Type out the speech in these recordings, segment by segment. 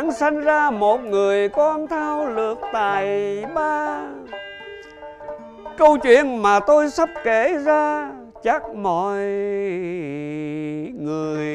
muốn sanh ra một người con thao lược tài ba. Câu chuyện mà tôi sắp kể ra chắc mọi người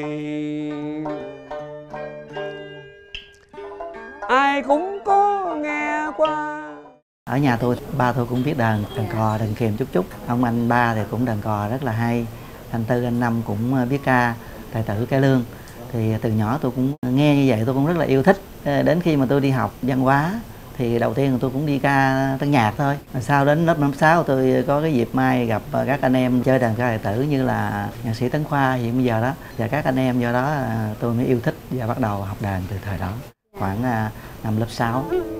ai cũng có nghe qua. Ở nhà tôi, ba tôi cũng biết đàn cò, đàn kèn chút chút. Ông anh ba thì cũng đàn cò rất là hay. Anh Tư, anh Năm cũng biết ca, tài tử cải lương. Thì từ nhỏ tôi cũng nghe như vậy, tôi cũng rất là yêu thích. Đến khi mà tôi đi học văn hóa thì đầu tiên tôi cũng đi ca tân nhạc thôi. Sau đến lớp năm 6 tôi có cái dịp may gặp các anh em chơi đàn ca tài tử như là nhạc sĩ Tấn Khoa hiện bây giờ đó. Và các anh em do đó tôi mới yêu thích và bắt đầu học đàn từ thời đó. Khoảng năm lớp 6.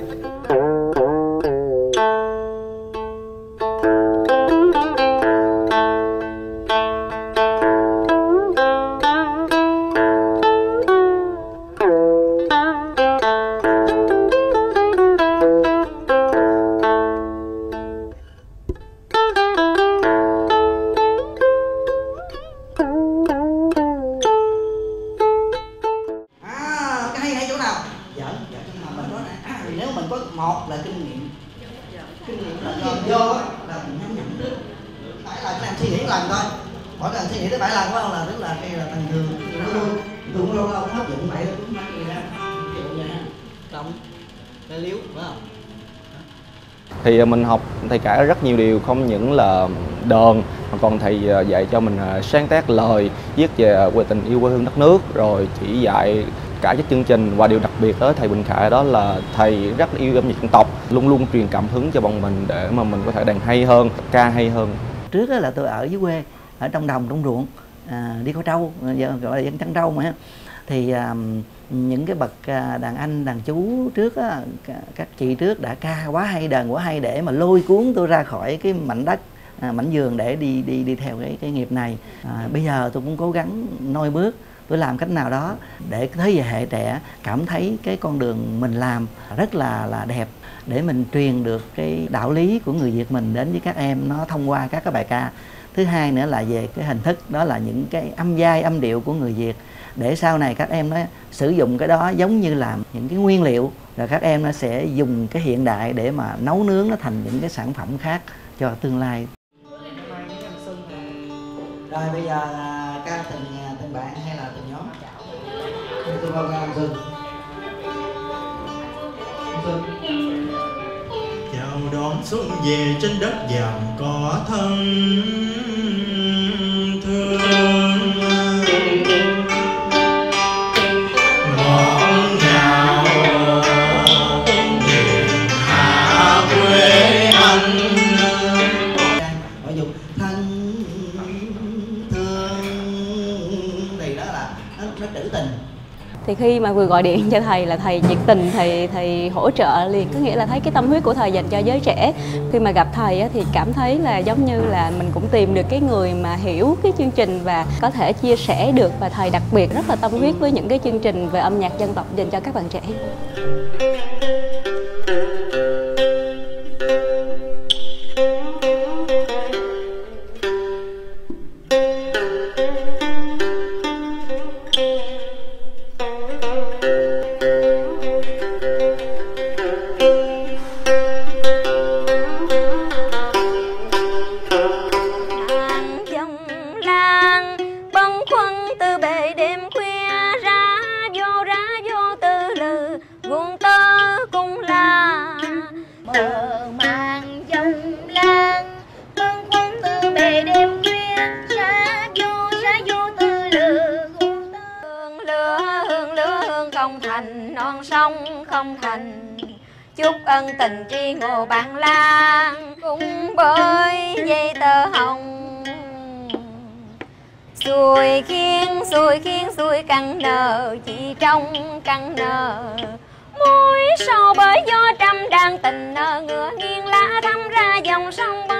Một là kinh nghiệm là do là mình nhắm nhận được. Phải là cái làm suy nghĩ lần thôi, mỗi lần suy nghĩ tới 7 lần phải không, là tức là cái là tầm thường luôn lâu lâu hấp dẫn vậy cũng mang gì ra kiểu vậy ha, trọng cái liếu phải không? Thì mình học thầy cả rất nhiều điều, không những là đờn mà còn thầy dạy cho mình sáng tác lời, viết về tình yêu quê hương đất nước, rồi chỉ dạy cả cái chương trình. Và điều đặc biệt đó thầy Bình Khải đó là thầy rất yêu âm nhạc dân tộc, luôn luôn truyền cảm hứng cho bọn mình để mà mình có thể đàn hay hơn, ca hay hơn. Trước là tôi ở dưới quê, ở trong đồng trong ruộng, đi coi trâu, gọi là dân chăn trâu mà. Thì những cái bậc đàn anh đàn chú trước á, các chị trước đã ca quá hay, đàn quá hay để mà lôi cuốn tôi ra khỏi cái mảnh đất, mảnh vườn để đi theo cái nghiệp này. Bây giờ tôi cũng cố gắng noi bước, tôi làm cách nào đó để thế hệ trẻ cảm thấy cái con đường mình làm rất là đẹp, để mình truyền được cái đạo lý của người Việt mình đến với các em, nó thông qua các cái bài ca. Thứ hai nữa là về cái hình thức, đó là những cái âm giai âm điệu của người Việt, để sau này các em nó sử dụng cái đó giống như là những cái nguyên liệu, rồi các em nó sẽ dùng cái hiện đại để mà nấu nướng nó thành những cái sản phẩm khác cho tương lai. Rồi bây giờ ca từng bạn hay là từng nhóm? Tôi vào ca Xuân. Chào đón xuân về trên đất vàng có thân thương, ngọt ngào miền Hạ quê anh. Họ dùng thân thương thì đó là nó trữ tình. Thì khi mà vừa gọi điện cho thầy là thầy nhiệt tình, thầy hỗ trợ liền, có nghĩa là thấy cái tâm huyết của thầy dành cho giới trẻ. Khi mà gặp thầy thì cảm thấy là giống như là mình cũng tìm được cái người mà hiểu cái chương trình và có thể chia sẻ được, và thầy đặc biệt rất là tâm huyết với những cái chương trình về âm nhạc dân tộc dành cho các bạn trẻ. không thành, non sông không thành, chúc ân tình tri ngô bạn lang cũng bởi dây tơ hồng. Xuôi khiên xuôi căng nở, chỉ trong căng nở môi sầu bởi gió trăm đang tình nở, ngựa nghiêng lá thăm ra dòng sông.